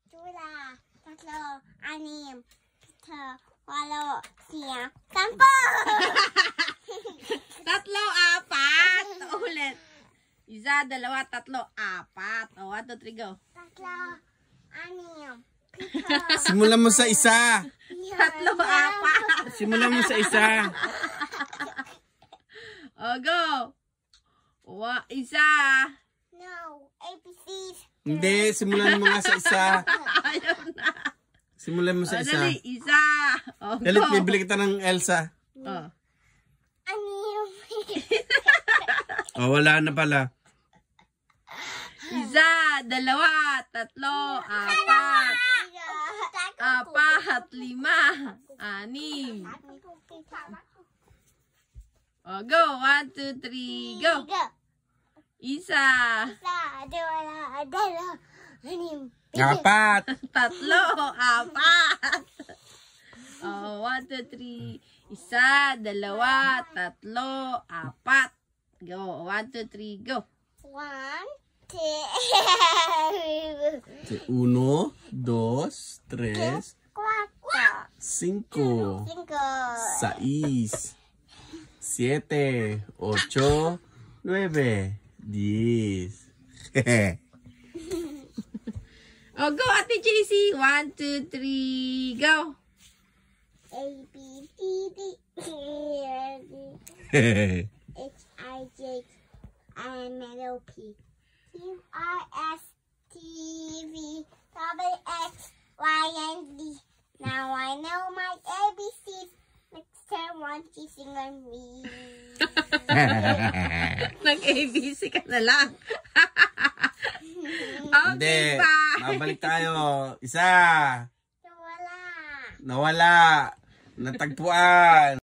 Dua, tatlo, anim, pito, walo, siyam, sampo! Tatlo, apat. Ulit. Isa, dalawa, tatlo, apat. O, 1, 2, 3, go. Tatlo, anim, pito, Simulan mo sa isa. Tatlo, apat. Simulan mo sa isa. O, go. Isa. no, ABCs. Hindi, simulan mo nga sa isa. Ayaw na. Simulan mo O, sa isa. dali. Isa. O, go. Dalit, bibili kita ng Elsa. O. Anim, Oh, wala na pala. Isa, dalawa, tatlo, apat. Apat, 5, 6. O, go. 1, 2, 3, go. Isa. Isa, dua, dalawa, anim, Apat. Tatlo, apat. Oh, 1, 2, 3. Isa, dalawa, tatlo, apat. Go. 1, 2, 3, go. 1, 2, 1, 2, 3, 4, 5, 5, 6, 7, 8, 9, 10. Hehe. Oh, go, Ate JC. 1, 2, 3, go. A, B, C, D, E, F, G, Hehe. H, I, J, N, L, P, Q, R, S, T, V, W, X, Y, and Z. Now I know my ABCs. Next time, won't you sing on me? Nag-ABC ka na lang. Hindi. Okay pa. Babalik tayo. Isa. Wala. Nawala. Natagpuan.